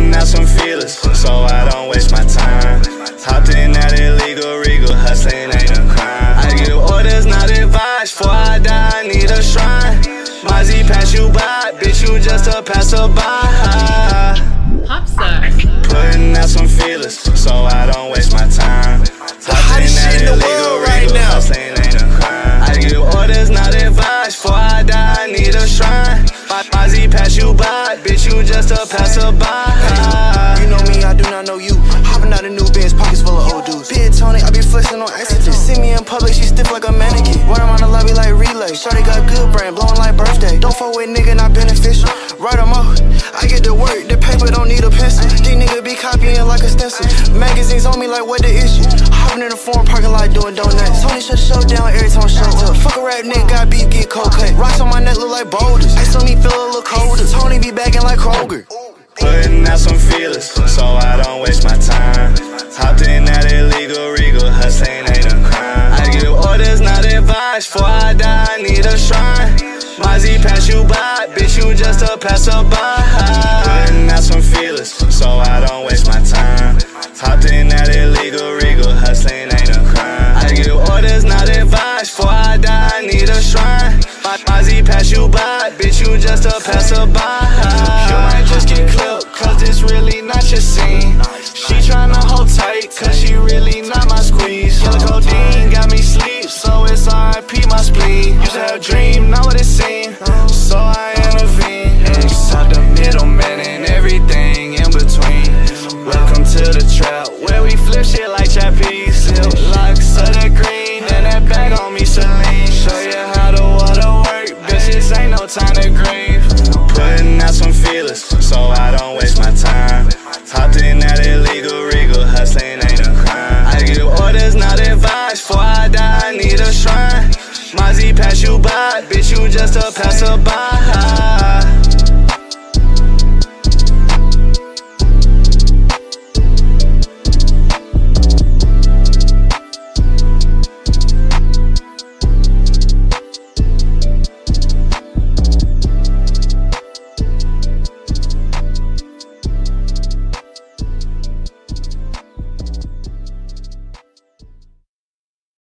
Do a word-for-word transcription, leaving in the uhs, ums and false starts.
Putting out some feelers, so I don't waste my time. Hopped in that illegal regal, hustling ain't a crime. I give orders, not advice, before I die I need a shrine. Mozzie pass you by, bitch you just a passerby. Popstar. Putting out some feelers, so I don't waste my time. The hottest shit in the world right now. Hustling ain't a crime. I give orders, not advice, before I die I need a shrine. Mozzie pass you by, bitch you just a passerby. You know me, I do not know you. Hopping out of new Benz, pockets full of old dudes. Big Tony, I be flexing on accident. See me in public, she stiff like a mannequin. When I'm on the lobby like relay. Shorty got good brain, blowing like birthday. Don't fuck with nigga, not beneficial. Write them up, I get to work, the paper don't need a pencil. These niggas be copying like a stencil. Magazines on me like what the issue. Hopping in the foreign parking lot doing donuts. Tony shut the show down every time I show up. Fuck a rap nigga, got beef, get cold cut. Rocks on my neck look like boulders. Ice on me feel a little colder. Tony be bagging like Kroger. Putting out some feelers, so I don't waste my time. Hopped in that illegal regal, hustling ain't a crime. I give orders, not advice, before I die I need a shrine. Mozzie pass you by, bitch you just a passerby. Putting out some feelers, so I don't waste my time. Hopped in that illegal regal, hustling ain't a crime. I give orders, not advice, before I die I need a shrine. Mozzie pass you by, bitch you just a passerby. You might just get clipped, cause this really not your scene. She tryna hold tight, cause she really not my squeeze. Yellow codeine got me sleep, so it's R I P my spleen. Used to have a dream, not what it seemed, so I intervene. Except the middleman and everything in between. Welcome to the trap, where we flip shit like trapeze. Silk locks of the green, and that bag on me Celine. Show you how the water work, bitches ain't no time to grieve. Putting out some feelers, so I don't waste my time. Hopped in that illegal regal, hustling ain't a crime. I give orders, not advice, before I die I need a shrine. Mozzie pass you by, bitch you just a passerby.